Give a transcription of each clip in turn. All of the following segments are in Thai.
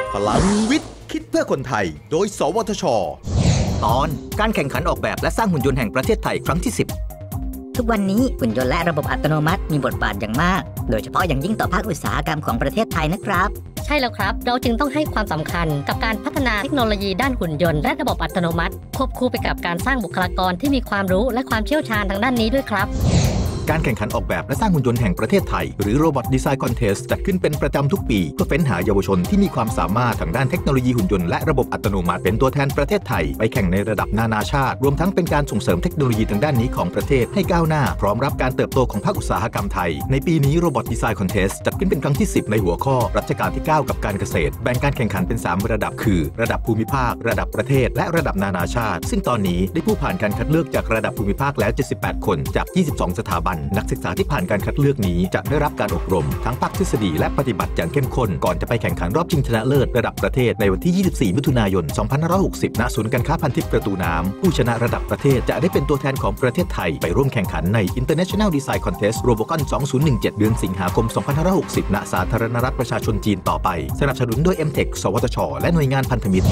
พลังวิทย์คิดเพื่อคนไทยโดยสวทช. ตอนการแข่งขันออกแบบและสร้างหุ่นยนต์แห่งประเทศไทยครั้งที่10 ทุกวันนี้หุ่นยนต์และระบบอัตโนมัติมีบทบาทอย่างมากโดยเฉพาะอย่างยิ่งต่อภาคอุตสาหกรรมของประเทศไทยนะครับใช่แล้วครับเราจึงต้องให้ความสำคัญกับการพัฒนาเทคโนโลยีด้านหุ่นยนต์และระบบอัตโนมัติควบคู่ไปกับการสร้างบุคลากรที่มีความรู้และความเชี่ยวชาญทางด้านนี้ด้วยครับการแข่งขันออกแบบและสร้างหุ่นยนต์แห่งประเทศไทยหรือ Robot Design Contest จัดขึ้นเป็นประจำทุกปีเพื่อเฟ้นหาเยาวชนที่มีความสามารถทางด้านเทคโนโลยีหุ่นยนต์และระบบอัตโนมัติเป็นตัวแทนประเทศไทยไปแข่งในระดับนานาชาติรวมทั้งเป็นการส่งเสริมเทคโนโลยีทางด้านนี้ของประเทศให้ก้าวหน้าพร้อมรับการเติบโตของภาคอุตสาหกรรมไทยในปีนี้ Robot Design Contest จัดขึ้นเป็นครั้งที่10ในหัวข้อรัชกาลที่9กับการเกษตรแบ่งการแข่งขันเป็น3ระดับคือระดับภูมิภาคระดับประเทศและระดับนานาชาติซึ่งตอนนี้ได้ผู้ผ่านการคัดเลือกจากระดับภูมิภาคแล้ว78คนจาก22สถาบันนักศึกษาที่ผ่านการคัดเลือกนี้จะได้รับการอบรมทั้งภาคทฤษฎีและปฏิบัติอย่างเข้มข้นก่อนจะไปแข่งขันรอบชิงชนะเลิศระดับประเทศในวันที่24มิถุนายน2560ณศูนย์การค้าพันทิพย์ประตูน้ำผู้ชนะระดับประเทศจะได้เป็นตัวแทนของประเทศไทยไปร่วมแข่งขันใน International Design Contest Robocon 2017 เดือนสิงหาคม2560ณสาธารณรัฐประชาชนจีนต่อไปสนับสนุนโดย MTech สวทช.และหน่วยงานพันธมิตร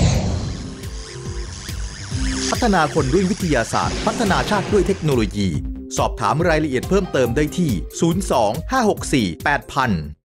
พัฒนาคนด้วยวิทยาศาสตร์พัฒนาชาติด้วยเทคโนโลยีสอบถามรายละเอียดเพิ่มเติมได้ที่ 02 564 8000